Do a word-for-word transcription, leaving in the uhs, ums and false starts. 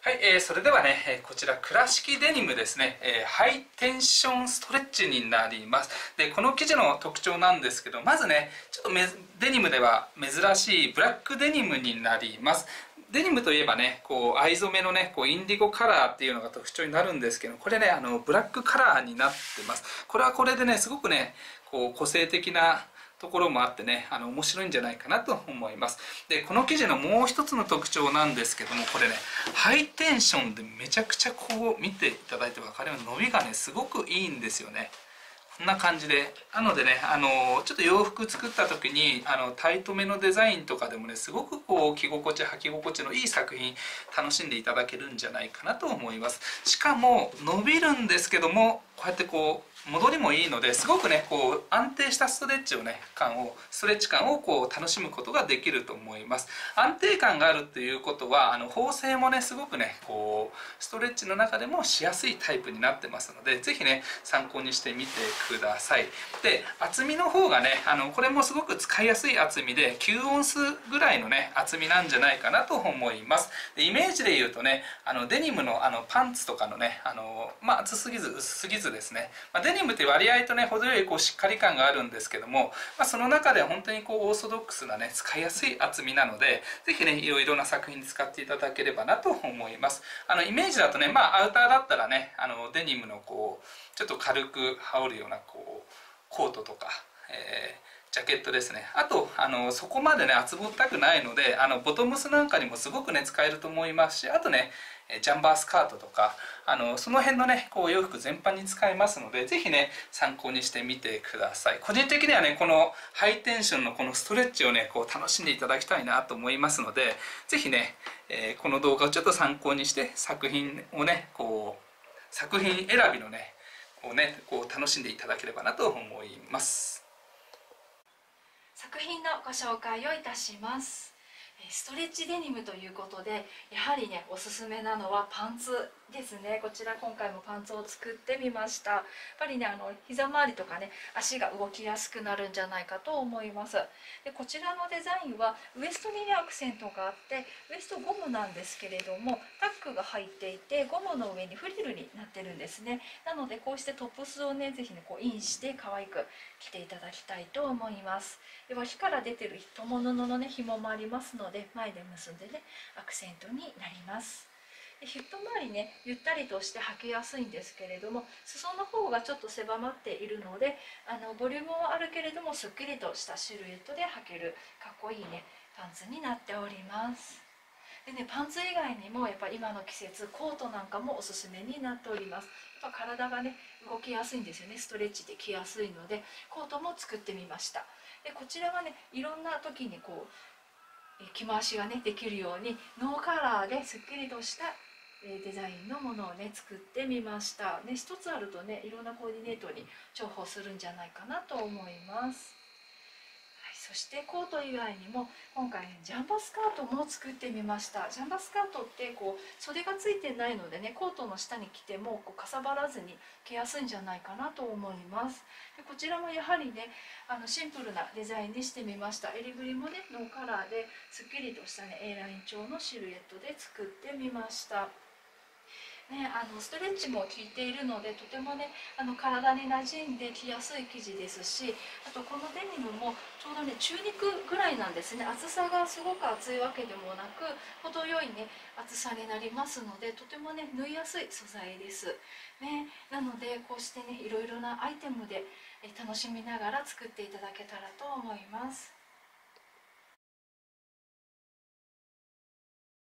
はい、えー、それではね、えーこちら倉敷デニムですね、えーハイテンションストレッチになります。で、この生地の特徴なんですけど、まずね、ちょっとめデニムでは珍しいブラックデニムになります。デニムといえばね、こう藍染めのね、こうインディゴカラーっていうのが特徴になるんですけど、これね、あのブラックカラーになってます。これはこれでね、すごくね、こう個性的なところもあってね、あの面白いんじゃないかなと思います。で、この生地のもう一つの特徴なんですけども、これね、ハイテンションでめちゃくちゃこう見ていただいて分かるように伸びがね、すごくいいんですよね。こんな感じで、なのでね、あのちょっと洋服作った時にあのタイトめのデザインとかでもね、すごくこう着心地履き心地のいい作品楽しんでいただけるんじゃないかなと思います。しかも伸びるんですけども、こうやってこう戻りもいいので、すごくねこう安定したストレッチをね感をストレッチ感をこう楽しむことができると思います。安定感があるっていうことは、あの縫製もねすごくねこうストレッチの中でもしやすいタイプになってますので、是非ね参考にしてみてください。で、厚みの方がね、あのこれもすごく使いやすい厚みできゅうオンスぐらいのね厚みなんじゃないかなと思います。で、イメージで言うとね、あのデニムのあのパンツとかのね、あのまあ、厚すぎず薄すぎずですね、まあ、デニムって割合とね程よいこうしっかり感があるんですけども、まあ、その中で本当にこうオーソドックスなね使いやすい厚みなので、是非ねいろいろな作品に使っていただければなと思います。あのイメージだとね、まあアウターだったらね、あのデニムのこうちょっと軽く羽織るようなこうコートとか、えージャケットですね。あとあのそこまでね厚ぼったくないので、あのボトムスなんかにもすごくね使えると思いますし、あとねジャンバースカートとか、あのその辺のねこう洋服全般に使えますので、是非ね参考にしてみてください。個人的にはねこのハイテンションのこのストレッチをねこう楽しんでいただきたいなと思いますので、是非ね、えー、この動画をちょっと参考にして作品をねこう作品選びのねこうねこう楽しんでいただければなと思います。 作品のご紹介をいたします。ストレッチデニムということで、やはりねおすすめなのはパンツですね。こちら今回もパンツを作ってみました。やっぱりねあの膝周りとかね足が動きやすくなるんじゃないかと思います。でこちらのデザインはウエストにねアクセントがあって、ウエストゴムなんですけれどもタックが入っていて、ゴムの上にフリルになってるんですね。なのでこうしてトップスをね是非ねこうインして可愛く着ていただきたいと思います。で脇から出てる友布のね紐もありますので、前で結んでねアクセントになります。でヒップ周りねゆったりとして履きやすいんですけれども、裾の方がちょっと狭まっているので、あのボリュームはあるけれどもすっきりとしたシルエットで履けるかっこいいねパンツになっております。でね、パンツ以外にもやっぱ今の季節コートなんかもおすすめになっております。やっぱ体がね動きやすいんですよね。ストレッチで着やすいのでコートも作ってみました。でこちらはねいろんな時にこう着回しがねできるようにノーカラーですっきりとしたデザインのものをね作ってみました。ね、一つあるとねいろんなコーディネートに重宝するんじゃないかなと思います。そしてコート以外にも今回、ね、ジャンバースカートも作ってみました。ジャンバースカートってこう袖がついてないのでねコートの下に着てもこうかさばらずに着やすいんじゃないかなと思います。でこちらもやはりねあのシンプルなデザインにしてみました。襟ぐりもねノーカラーですっきりとしたね A ライン調のシルエットで作ってみました。ね、あのストレッチも効いているのでとてもねあの体に馴染んで着やすい生地ですし、あとこのデニムもちょうどね中肉ぐらいなんですね。厚さがすごく厚いわけでもなく程よいね厚さになりますので、とてもね縫いやすい素材です、ね、なのでこうしてねいろいろなアイテムで楽しみながら作っていただけたらと思います。